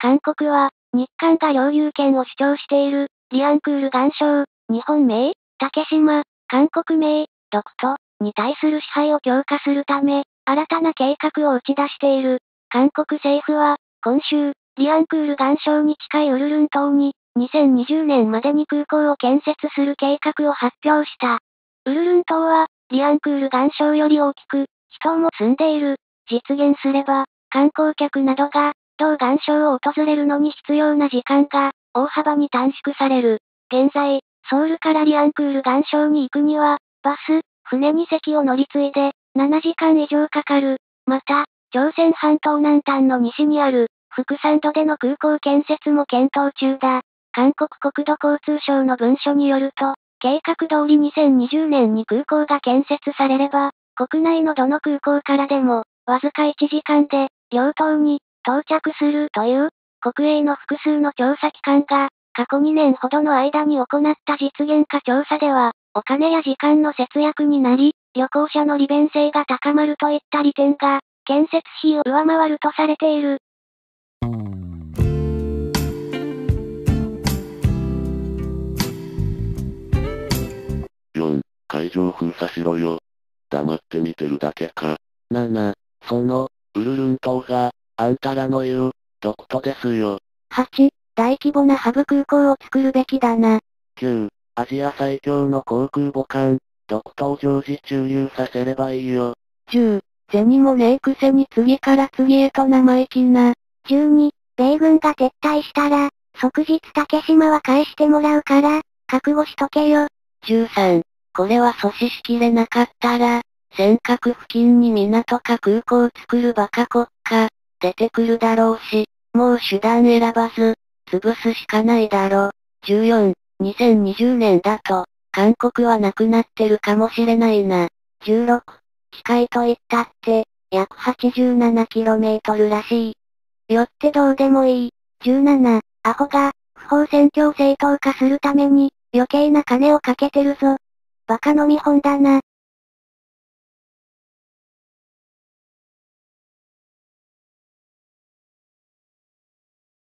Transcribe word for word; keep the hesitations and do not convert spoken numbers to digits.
韓国は、日韓が領有権を主張している、リアンクール岩礁、日本名、竹島、韓国名、独島に対する支配を強化するため、新たな計画を打ち出している。韓国政府は、今週、リアンクール岩礁に近いウルルン島に、にせんにじゅうねんまでに空港を建設する計画を発表した。ウルルン島は、リアンクール岩礁より大きく、人も住んでいる。実現すれば、観光客などが、同岩礁を訪れるのに必要な時間が、大幅に短縮される。現在、ソウルからリアンクール岩礁に行くには、バス、船に隻を乗り継いで、ななじかん以上かかる。また、朝鮮半島南端の西にある、福山度での空港建設も検討中だ。韓国国土交通省の文書によると、計画通りにせんにじゅうねんに空港が建設されれば、国内のどの空港からでも、わずかいちじかんで、両島に到着するという、国営の複数の調査機関が、過去にねんほどの間に行った実現化調査では、お金や時間の節約になり、旅行者の利便性が高まるといった利点が、建設費を上回るとされている。 よん、海上封鎖しろよ。黙って見てるだけか。 なな、その、 ウルルン島が、あんたらの言う、独島ですよ。 はち、大規模なハブ空港を作るべきだな。 きゅう、アジア最強の航空母艦、独島を常時駐留させればいいよ。 じゅう、銭もねえくせに次から次へと生意気な。じゅうに、米軍が撤退したら、即日竹島は返してもらうから、覚悟しとけよ。 じゅうさん、これは阻止しきれなかったら、尖閣付近に港か空港を作るバカ国家、出てくるだろうし、もう手段選ばず、潰すしかないだろ。じゅうよん、にせんにじゅうねんだと、韓国はなくなってるかもしれないな。じゅうろく、近いと言ったって、約 はちじゅうななキロメートル らしい。 よってどうでもいい。じゅうなな、アホが、不法占拠を正当化するために、余計な金をかけてるぞ。バカの見本だな。